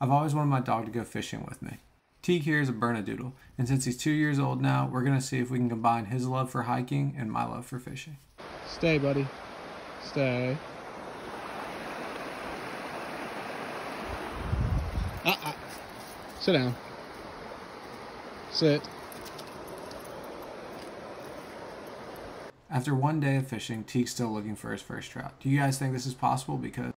I've always wanted my dog to go fishing with me. Teague here is a Bernedoodle, and since he's 2 years old now, we're going to see if we can combine his love for hiking and my love for fishing. Stay, buddy. Stay. Sit down. Sit. After one day of fishing, Teague's still looking for his first trout. Do you guys think this is possible? Because